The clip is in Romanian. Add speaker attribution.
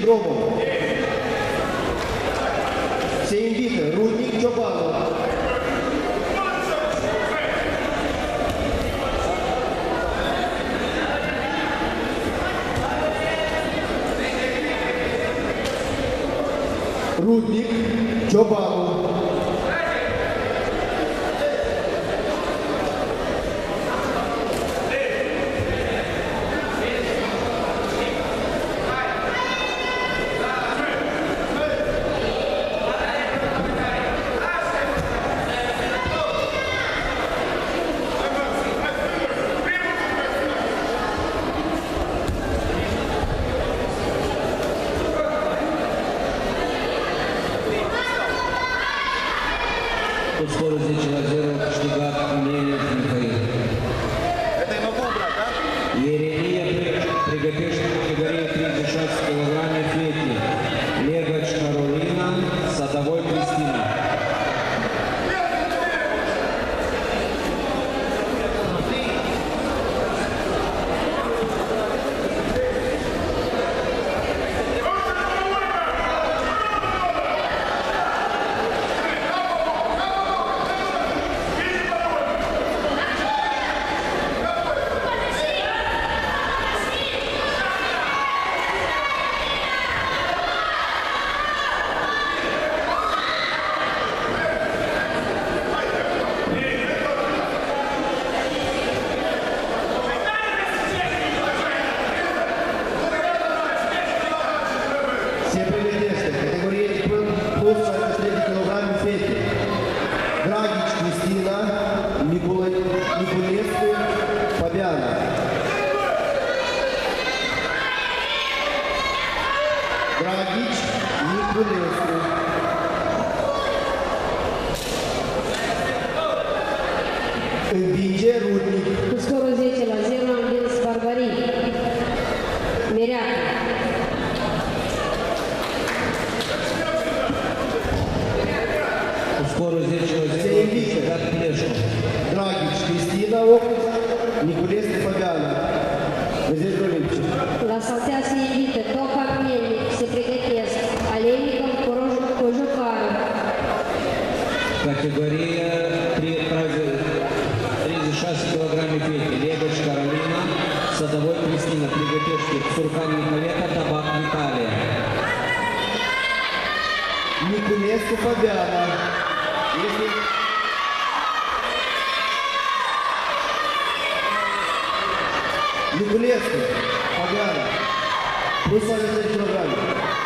Speaker 1: Громов. Все инвиты. Рудник, Чобанов. Рудник, Чобанов.
Speaker 2: Скорость 10-0 Кашнигат Умелев Михаил.
Speaker 3: Это я могу убрать, да?
Speaker 2: Еремия Приготовишь в категории 36 килограммов Фети. Легач Каролина, Садовой Кристина.
Speaker 1: Драгич Кристина, Никулесcu, Побяна. Драгич, Никулесcu. Învinge Rudnic.
Speaker 4: Cu scorul 10-0 a învins Barbarii. Mireacu.
Speaker 2: Cu scorul 10-0 Кашнигат Плешко.
Speaker 1: Драгич Кристина, Niculescu, Побяна. Văzești Olimpic.
Speaker 4: La saltea se invită Toca Melnic, se pregătesc Alenikov, Cojocaru.
Speaker 2: Категория 36 килограммов Фети. Легач Каролина, Садовой Кристина. Приготовьте Суркан Николета, Табак Виталия.
Speaker 1: Niculescu, Побяна. Niculescu, Побяна. Плюс 10 килограмм.